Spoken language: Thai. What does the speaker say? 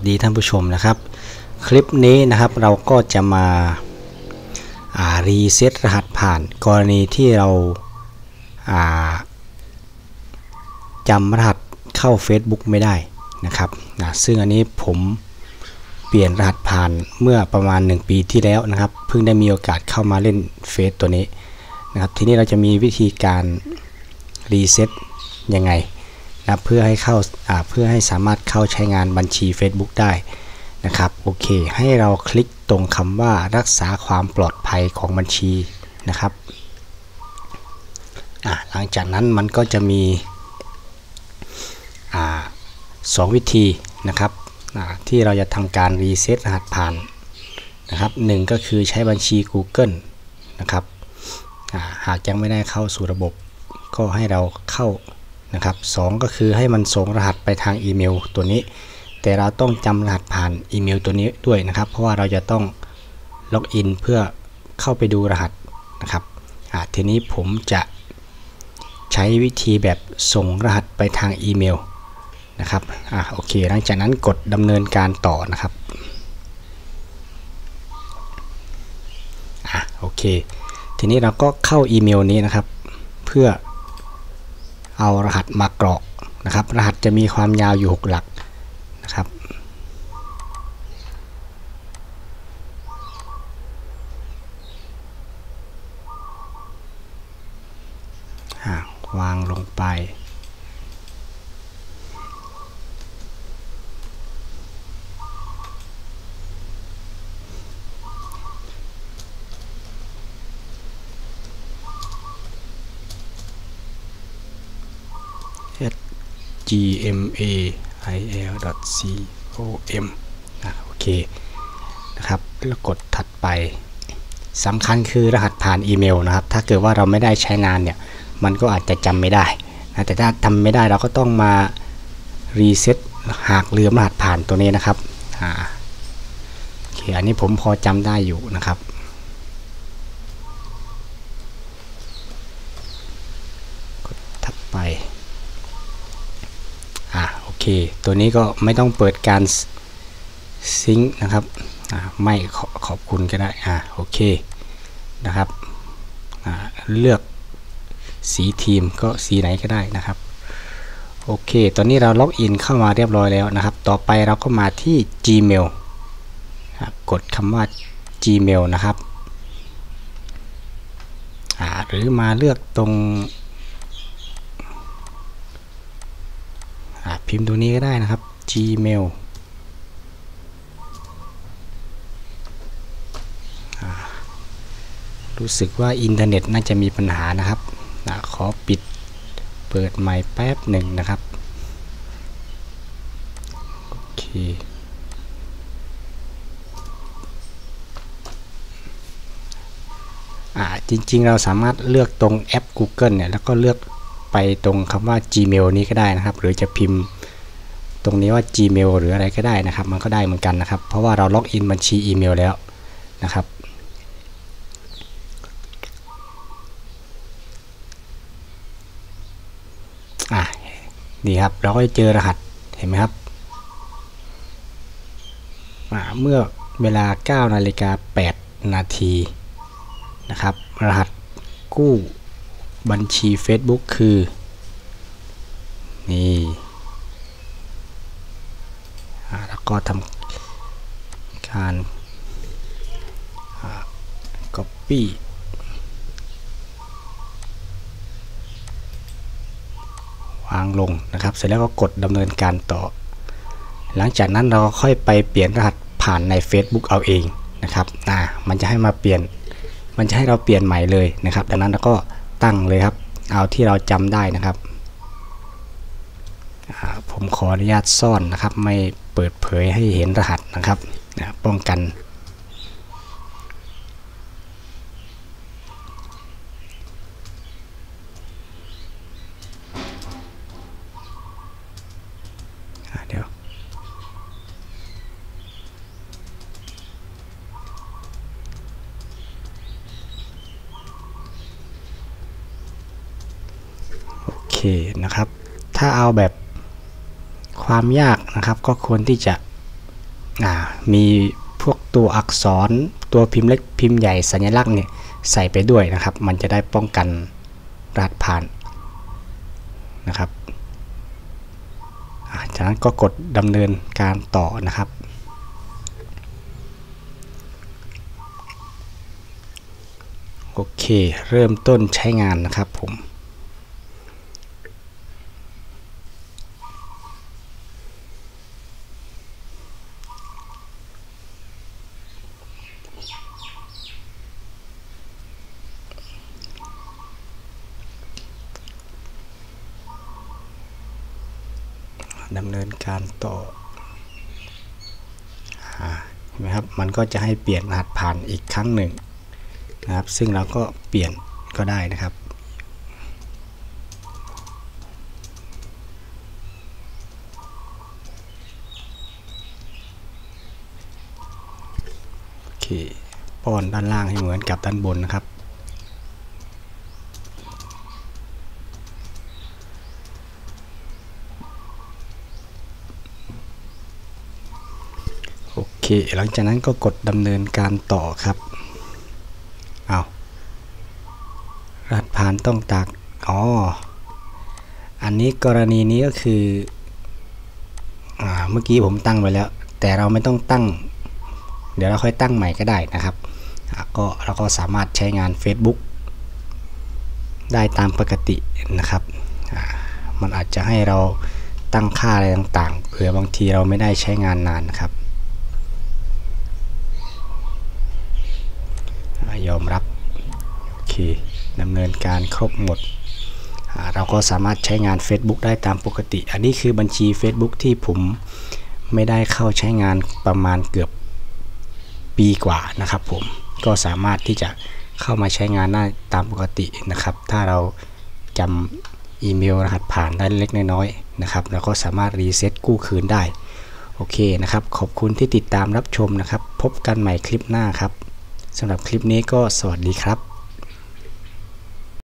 ดีท่านผู้ชมนะครับคลิปนี้นะครับเราก็จะมารีเซ็ตรหัสผ่านกรณีที่เราจำรหัสเข้า Facebook ไม่ได้นะครับซึ่งอันนี้ผมเปลี่ยนรหัสผ่านเมื่อประมาณ1ปีที่แล้วนะครับเพิ่งได้มีโอกาสเข้ามาเล่นเฟซตัวนี้นะครับทีนี้เราจะมีวิธีการรีเซ็ตยังไงนะเพื่อให้สามารถเข้าใช้งานบัญชี Facebook ได้นะครับโอเคให้เราคลิกตรงคำว่ารักษาความปลอดภัยของบัญชีนะครับหลังจากนั้นมันก็จะมี2 วิธีนะครับที่เราจะทำการรีเซ็ตรหัสผ่านนะครับ1ก็คือใช้บัญชี Google นะครับหากยังไม่ได้เข้าสู่ระบบก็ให้เราเข้านะครับ2ก็คือให้มันส่งรหัสไปทางอีเมลตัวนี้แต่เราต้องจำรหัสผ่านอีเมลตัวนี้ด้วยนะครับเพราะว่าเราจะต้องล็อกอินเพื่อเข้าไปดูรหัสนะครับทีนี้ผมจะใช้วิธีแบบส่งรหัสไปทางอีเมลนะครับโอเคหลังจากนั้นกดดำเนินการต่อนะครับโอเคทีนี้เราก็เข้าอีเมลนี้นะครับเพื่อเอารหัสมากรอกนะครับรหัสจะมีความยาวอยู่6 หลักนะครับวางลงไปgmail.com โอเคนะครับแล้วกดถัดไปสำคัญคือรหัสผ่านอีเมลนะครับถ้าเกิดว่าเราไม่ได้ใช้งานเนี่ยมันก็อาจจะจำไม่ได้นะแต่ถ้าทำไม่ได้เราก็ต้องมารีเซ็ตหากลืมรหัสผ่านตัวนี้นะครับโอเคอันนี้ผมพอจำได้อยู่นะครับกดถัดไปโอเคตัวนี้ก็ไม่ต้องเปิดการซิงค์นะครับไม่ขอบคุณก็ได้โอเคนะครับเลือกสีทีมก็สีไหนก็ได้นะครับโอเคตอนนี้เราล็อกอินเข้ามาเรียบร้อยแล้วนะครับต่อไปเราก็มาที่ Gmail กดคำว่า Gmail นะครับหรือมาเลือกตรงพิมพ์ตัวนี้ก็ได้นะครับ Gmail รู้สึกว่าอินเทอร์เน็ตน่าจะมีปัญหานะครับขอปิดเปิดใหม่แป๊บหนึ่งนะครับโอเคจริงๆเราสามารถเลือกตรงแอป Google เนี่ยแล้วก็เลือกไปตรงคำว่า Gmail นี้ก็ได้นะครับหรือจะพิมพ์ตรงนี้ว่า Gmail หรืออะไรก็ได้นะครับมันก็ได้เหมือนกันนะครับเพราะว่าเราล็อกอินบัญชีอีเมลแล้วนะครับนี่ครับเราก็จะเจอรหัสเห็นไหมครับเมื่อเวลา 9:08 นาทีนะครับรหัสกู้บัญชี Facebook คือนี่แล้วก็ทำการ copyวางลงนะครับเสร็จแล้วก็กดดำเนินการต่อหลังจากนั้นเราค่อยไปเปลี่ยนรหัสผ่านใน Facebook เอาเองนะครับมันจะให้เราเปลี่ยนใหม่เลยนะครับดังนั้นเราก็ตั้งเลยครับเอาที่เราจำได้นะครับผมขออนุญาตซ่อนนะครับไม่เปิดเผยให้เห็นรหัสนะครับป้องกันเดี๋ยวโอเคนะครับถ้าเอาแบบความยากนะครับก็ควรที่จะมีพวกตัวอักษรตัวพิมพ์เล็กพิมพ์ใหญ่สัญลักษณ์เนี่ยใส่ไปด้วยนะครับมันจะได้ป้องกันรหัสผ่านนะครับจากนั้นก็กดดำเนินการต่อนะครับโอเคเริ่มต้นใช้งานนะครับผมดำเนินการต่อเห็นไหมครับมันก็จะให้เปลี่ยนรหัสผ่านอีกครั้งหนึ่งนะครับซึ่งเราก็เปลี่ยนก็ได้นะครับโอเคป้อนด้านล่างให้เหมือนกับด้านบนนะครับโอเคหลังจากนั้นก็กดดำเนินการต่อครับรหัสผ่านต้องตักอันนี้กรณีนี้ก็คือเมื่อกี้ผมตั้งไว้แล้วแต่เราไม่ต้องตั้งเดี๋ยวเราค่อยตั้งใหม่ก็ได้นะครับเราก็สามารถใช้งาน Facebook ได้ตามปกตินะครับมันอาจจะให้เราตั้งค่าอะไรต่างๆเผื่อบางทีเราไม่ได้ใช้งานนานนะครับยอมรับโอเคดำเนินการครบหมดเราก็สามารถใช้งาน Facebook ได้ตามปกติอันนี้คือบัญชี Facebook ที่ผมไม่ได้เข้าใช้งานประมาณเกือบปีกว่านะครับผมก็สามารถที่จะเข้ามาใช้งานได้ตามปกตินะครับถ้าเราจำอีเมลรหัสผ่านได้เล็กน้อยๆนะครับเราก็สามารถรีเซ็ตกู้คืนได้โอเคนะครับขอบคุณที่ติดตามรับชมนะครับพบกันใหม่คลิปหน้าครับสำหรับคลิปนี้ก็สวัสดีครับ